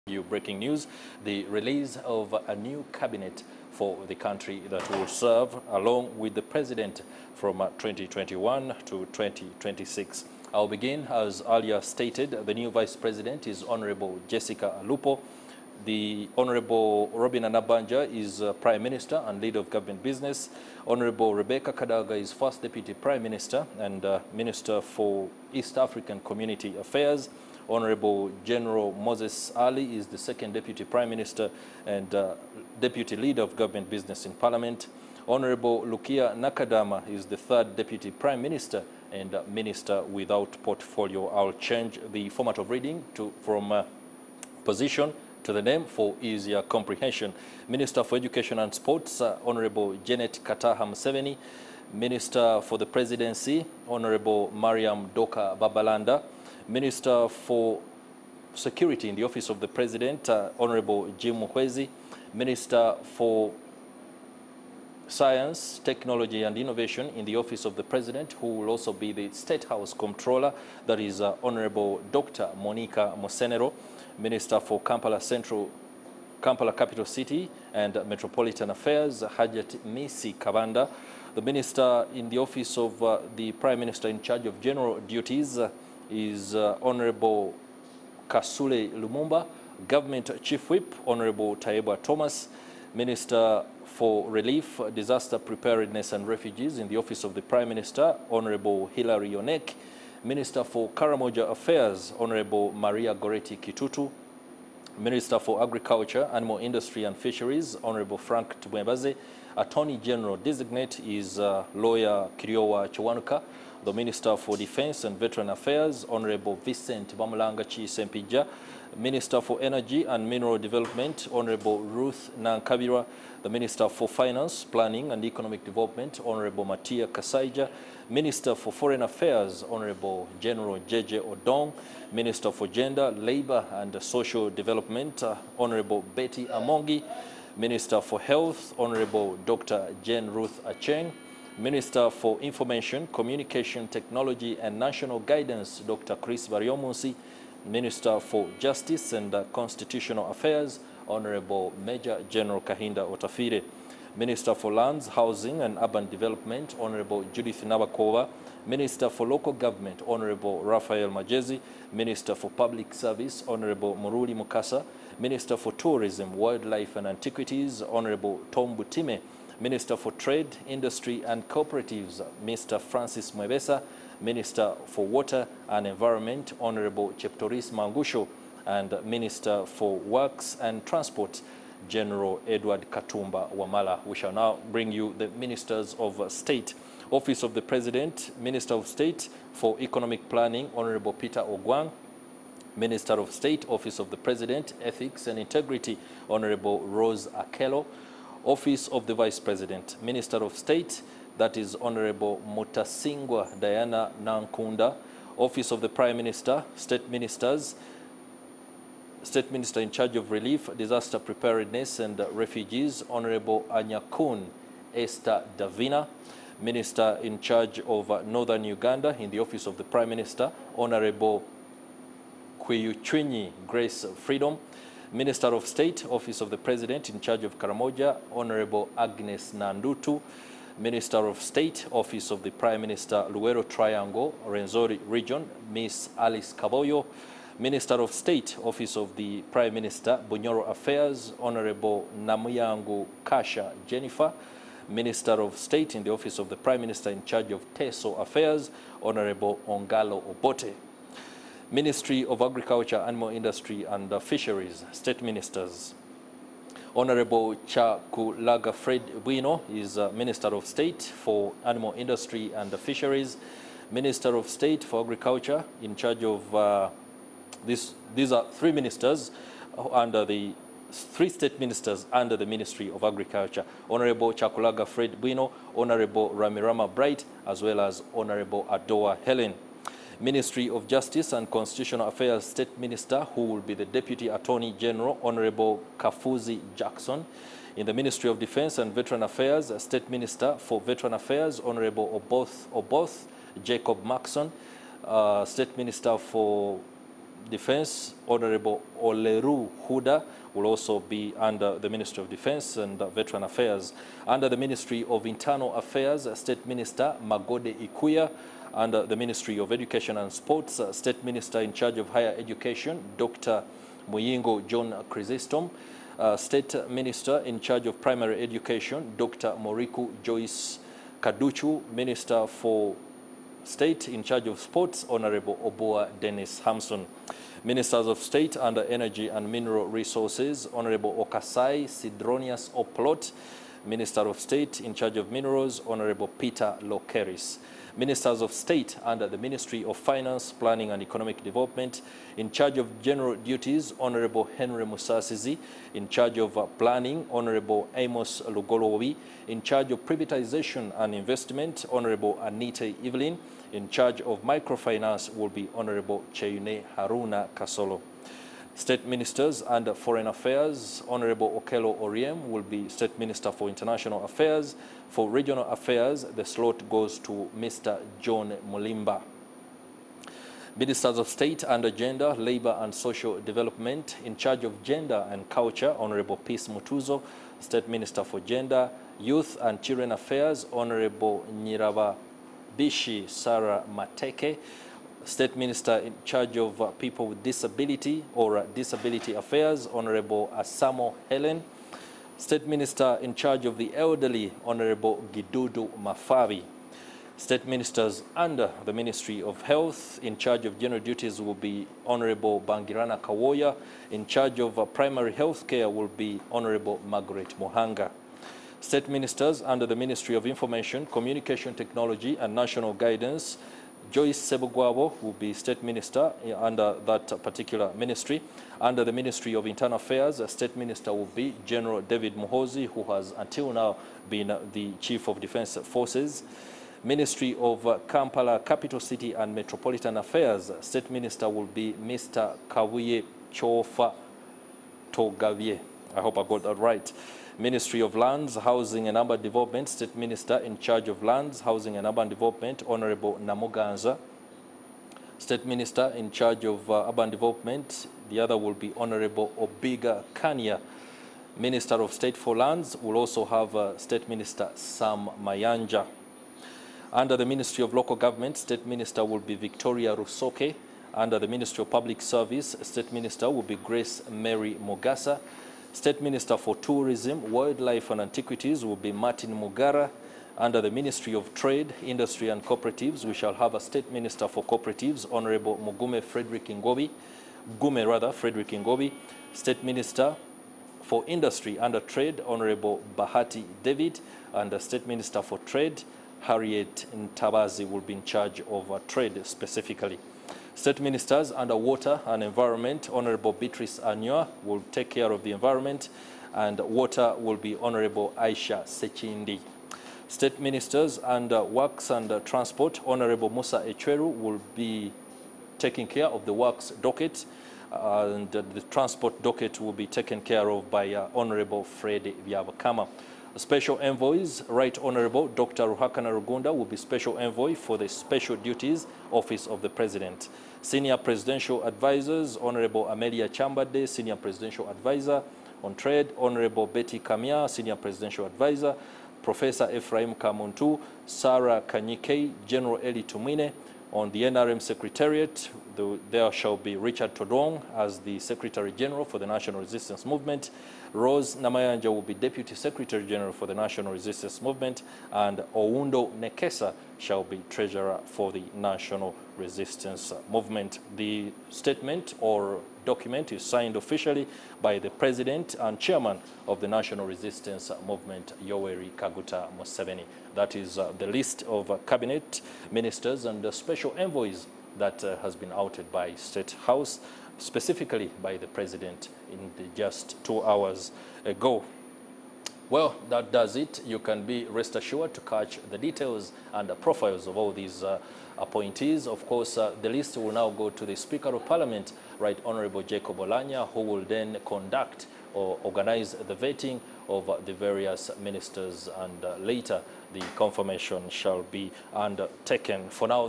You breaking news, the release of a new cabinet for the country that will serve along with the president from 2021 to 2026. I'll begin, as earlier stated, the new vice president is Honorable Jessica Alupo. The Honorable Robin Anabanja is Prime Minister and Leader of Government Business. Honorable Rebecca Kadaga is First Deputy Prime Minister and Minister for East African Community Affairs. Honorable General Moses Ali is the Second Deputy Prime Minister and Deputy Leader of Government Business in Parliament. Honorable Lukia Nakadama is the Third Deputy Prime Minister and Minister without portfolio. I'll change the format of reading from position to the name for easier comprehension. Minister for Education and Sports, Honorable Janet Kataha Museveni. Minister for the Presidency, Honorable Mariam Doka Babalanda. Minister for Security in the Office of the President, Honorable Jim Muhwezi. Minister for Science, Technology and Innovation in the Office of the President, who will also be the State House Comptroller, that is Honorable Dr. Monica Mosenero. Minister for Kampala Capital City and Metropolitan Affairs, Hajat Misi Kabanda. The Minister in the Office of the Prime Minister in charge of General Duties is Honorable Kasule Lumumba. Government Chief Whip, Honorable Taeba Thomas. Minister for Relief, Disaster Preparedness and Refugees in the Office of the Prime Minister, Honorable Hilary Onek. Minister for Karamoja Affairs, Honorable Maria Goretti Kitutu. Minister for Agriculture, Animal Industry and Fisheries, Honorable Frank Tubembaze. Attorney General Designate is Lawyer Kiriowa Chiwanuka. The Minister for Defense and Veteran Affairs, Honorable Vincent Bamulangachi Sempija. Minister for Energy and Mineral Development, Honorable Ruth Nankabira. The Minister for Finance, Planning and Economic Development, Honorable Matia Kasaija. Minister for Foreign Affairs, Honorable General Jeje Odong. Minister for Gender, Labor and Social Development, Honorable Betty Amongi. Minister for Health, Honorable Dr. Jane Ruth Acheng. Minister for Information, Communication, Technology and National Guidance, Dr. Chris Bariomunsi. Minister for Justice and Constitutional Affairs, Honorable Major General Kahinda Otafire. Minister for Lands, Housing and Urban Development, Honorable Judith Nabakova. Minister for Local Government, Honorable Raphael Majezi. Minister for Public Service, Honorable Muruli Mukasa. Minister for Tourism, Wildlife and Antiquities, Honorable Tom Butime. Minister for Trade, Industry and Cooperatives, Mr. Francis Mwebesa. Minister for Water and Environment, Honorable Cheptoris Mangusho, and Minister for Works and Transport, General Edward Katumba Wamala. We shall now bring you the Ministers of State. Office of the President, Minister of State for Economic Planning, Honorable Peter Ogwang. Minister of State, Office of the President, Ethics and Integrity, Honorable Rose Akelo. Office of the Vice President, Minister of State, that is Honorable Mutasingwa Diana Nankunda. Office of the Prime Minister, State Ministers, State Minister in charge of Relief, Disaster Preparedness and Refugees, Honorable Anyakun Esther Davina. Minister in charge of Northern Uganda in the Office of the Prime Minister, Honorable Kwiyuchwinyi Grace Freedom. Minister of State, Office of the President in charge of Karamoja, Honorable Agnes Nandutu. Minister of State, Office of the Prime Minister, Luero Triangle, Renzori Region, Miss Alice Kaboyo. Minister of State, Office of the Prime Minister, Bunyoro Affairs, Honorable Namuyangu Kasha Jennifer. Minister of State in the Office of the Prime Minister in charge of Teso Affairs, Honorable Ongalo Obote. Ministry of Agriculture, Animal Industry and Fisheries, State Ministers. Honorable Chakulaga Fred Bwino is Minister of State for Animal Industry and Fisheries. Minister of State for Agriculture in charge of these are three ministers under the three state ministers under the Ministry of Agriculture. Honorable Chakulaga Fred Bwino, Honorable Ramirama Bright, as well as Honorable Adoa Helen. Ministry of Justice and Constitutional Affairs State Minister, who will be the Deputy Attorney General, Honorable Kafuzi Jackson. In the Ministry of Defense and Veteran Affairs, State Minister for Veteran Affairs, Honorable Oboth Jacob Maxson. State Minister for Defense, Honorable Oleru Huda, will also be under the Ministry of Defense and Veteran Affairs. Under the Ministry of Internal Affairs, State Minister Magode Ikuya. Under the Ministry of Education and Sports, State Minister in charge of Higher Education, Dr. Muyingo John Chrysostom. State Minister in charge of Primary Education, Dr. Moriku Joyce Kaduchu. Minister for State in charge of Sports, Honorable Oboa Dennis Hamson. Ministers of State under Energy and Mineral Resources, Honorable Okasai Sidronius Oplot. Minister of State in charge of Minerals, Honorable Peter Lokeris. Ministers of State under the Ministry of Finance, Planning and Economic Development, in charge of General Duties, Honorable Henry Musasizi. In charge of Planning, Honorable Amos Lugolowi. In charge of Privatization and Investment, Honorable Anita Evelyn. In charge of Microfinance will be Honorable Cheune Haruna Kasolo. State Ministers under Foreign Affairs, Honorable Okello Oriem will be State Minister for International Affairs. For Regional Affairs, the slot goes to Mr. John Mulimba. Ministers of State under Gender, Labor and Social Development, in charge of Gender and Culture, Honorable Peace Mutuzo. State Minister for Gender, Youth and Children Affairs, Honorable Nyirababishi Sarah Mateke. State Minister in charge of People with Disability or Disability Affairs, Honorable Asamo Helen. State Minister in charge of the Elderly, Honorable Gidudu Mafabi. State Ministers under the Ministry of Health in charge of general duties will be Honorable Bangirana Kawoya. In charge of primary health care will be Honorable Margaret Mohanga. State Ministers under the Ministry of Information, Communication Technology and National Guidance, Joyce Sebugwabo will be State Minister under that particular ministry. Under the Ministry of Internal Affairs, State Minister will be General David Muhozi, who has until now been the Chief of Defense Forces. Ministry of Kampala, Capital City and Metropolitan Affairs, State Minister will be Mr. Kabuye Chofa Togavye. I hope I got that right. Ministry of Lands, Housing and Urban Development, State Minister in charge of Lands, Housing and Urban Development, Honorable Namuganza. State Minister in charge of Urban Development, the other will be Honorable Obiga Kanya. Minister of State for Lands will also have State Minister Sam Mayanja. Under the Ministry of Local Government, State Minister will be Victoria Rusoke. Under the Ministry of Public Service, State Minister will be Grace Mary Mugasa. State Minister for Tourism, Wildlife and Antiquities will be Martin Mugara. Under the Ministry of Trade, Industry and Cooperatives, we shall have a State Minister for Cooperatives, Honorable Mugume Frederick Ngobi. State Minister for Industry under Trade, Honorable Bahati David. And the State Minister for Trade, Harriet Ntabazi, will be in charge of trade specifically. State Ministers under Water and Environment, Honorable Beatrice Anyoa will take care of the environment, and water will be Honorable Aisha Sechindi. State Ministers under Works and Transport, Honorable Musa Echweru will be taking care of the works docket, and the transport docket will be taken care of by Honorable Fred Byabakama. Special Envoys, Right Honorable Dr. Ruhakana Rugunda will be Special Envoy for the Special Duties Office of the President. Senior Presidential Advisors, Honorable Amelia Chambade, Senior Presidential Advisor on Trade, Honorable Betty Kamia, Senior Presidential Advisor, Professor Ephraim Kamuntu, Sarah Kanyike, General Eli Tumine. On the NRM Secretariat, there shall be Richard Todong as the Secretary General for the National Resistance Movement. Rose Namayanja will be Deputy Secretary General for the National Resistance Movement, and Oundo Nekesa shall be Treasurer for the National Resistance Movement. The statement or document is signed officially by the President and Chairman of the National Resistance Movement, Yoweri Kaguta Museveni. That is the list of cabinet ministers and special envoys that has been outed by State House, specifically by the President in just 2 hours ago. Well, that does it. You can be rest assured to catch the details and the profiles of all these appointees. Of course, the list will now go to the Speaker of Parliament, Right Honorable Jacob Olanya, who will then conduct or organize the vetting of the various ministers, and later the confirmation shall be undertaken. For now,